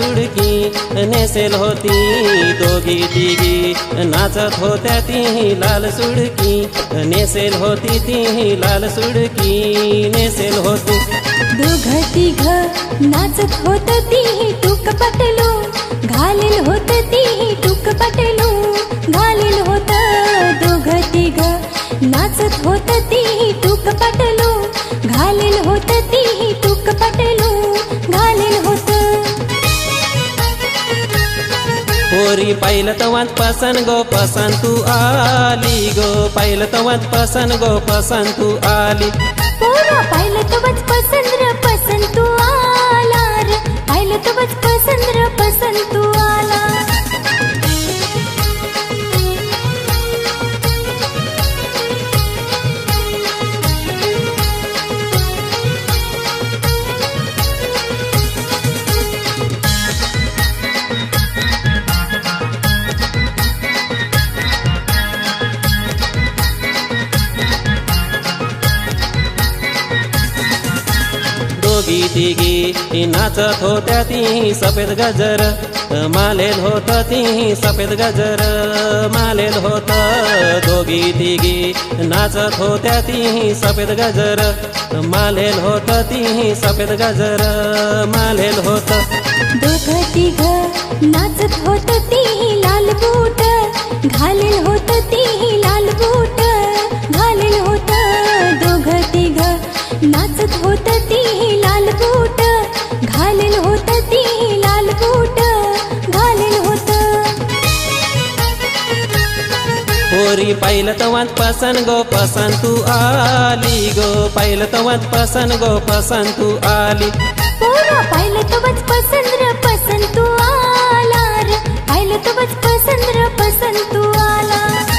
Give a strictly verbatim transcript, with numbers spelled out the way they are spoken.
सुडकी नेसेल होती। दोघी तिघी नाचत होत्या ती लाल सुडकी नेसेल होती ती लाल सुडकी नेसेल होती। दोघ तिघ नाचत होत ती टूक पटलो घालेल होत ती टूक पटलो घालेल होत। दोघ तिघ नाचत होत ती टूक पटलो घालेल होत ती टूक पटलो घालेल होत। पोरी पाहिलं तवात पसन गो पसन तू आली गो पाहिलं तवात पसन गो पसन तू आली। पोरा पाहिलं तवच पसंत र पसंत तू आला र पाहिलं तवच पसंत र पसंत तू आला। दोघी तिघी नाचत होत्या ती सफेद गजर मालेल होत ती सफेद गजर मालेल होत। दोघी तिघी नाचत होत्या ती सफेद गजर मालेल होत ती सफेद गजर मालेल होत। दोघ तिघ नाचत होत ती लाल बूट घालेल होत ती लाल बूट घालेल होत। दोघ तिघ नाचत होत ती लाल बूट घालेल होत ती लाल बूट घालेल होत। पोरी पाहिलं तवात पसन गो पसन तू आली गो पाहिलं तवात पसन गो पसन तू आली। पोरा पाहिलं तवच पसंत र पसंत तू आला र पाहिलं तवच पसंत र पसंत तू आला।